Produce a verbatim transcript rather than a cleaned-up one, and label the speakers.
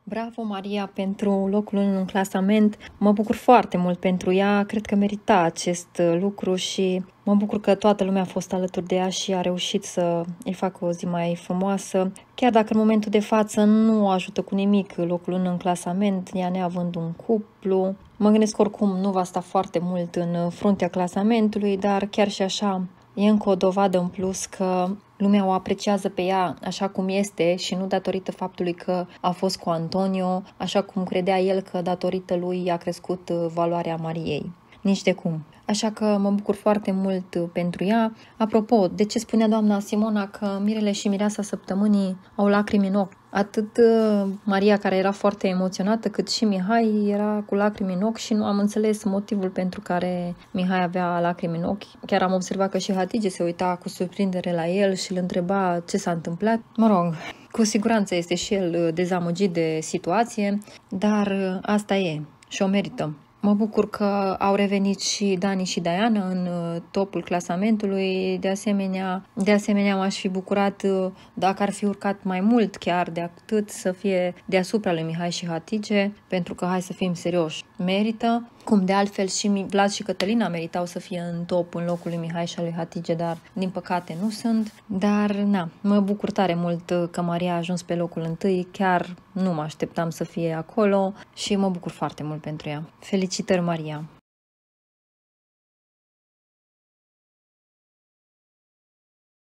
Speaker 1: Bravo, Maria, pentru locul unu în clasament. Mă bucur foarte mult pentru ea. Cred că merita acest lucru și mă bucur că toată lumea a fost alături de ea și a reușit să îi facă o zi mai frumoasă. Chiar dacă în momentul de față nu ajută cu nimic locul unu în clasament, ea neavând un cuplu. Mă gândesc oricum nu va sta foarte mult în fruntea clasamentului, dar chiar și așa e încă o dovadă în plus că lumea o apreciază pe ea așa cum este și nu datorită faptului că a fost cu Antonio, așa cum credea el că datorită lui a crescut valoarea Mariei. Nici de cum. Așa că mă bucur foarte mult pentru ea. Apropo, de ce spunea doamna Simona că mirele și mireasa săptămânii au lacrimi în ochi? Atât Maria, care era foarte emoționată, cât și Mihai era cu lacrimi în ochi și nu am înțeles motivul pentru care Mihai avea lacrimi în ochi. Chiar am observat că și Hatice se uita cu surprindere la el și îl întreba ce s-a întâmplat. Mă rog, cu siguranță este și el dezamăgit de situație, dar asta e și o merită. Mă bucur că au revenit și Dani și Diana în topul clasamentului. De asemenea, de asemenea m-aș fi bucurat dacă ar fi urcat mai mult chiar de atât să fie deasupra lui Mihai și Hatice, pentru că, hai să fim serioși, merită. Cum de altfel și Vlad și Cătălina meritau să fie în top în locul lui Mihai și al lui Hatice, dar din păcate nu sunt. Dar na, mă bucur tare mult că Maria a ajuns pe locul întâi, chiar nu mă așteptam să fie acolo și mă bucur foarte mult pentru ea. Felicitări, Maria!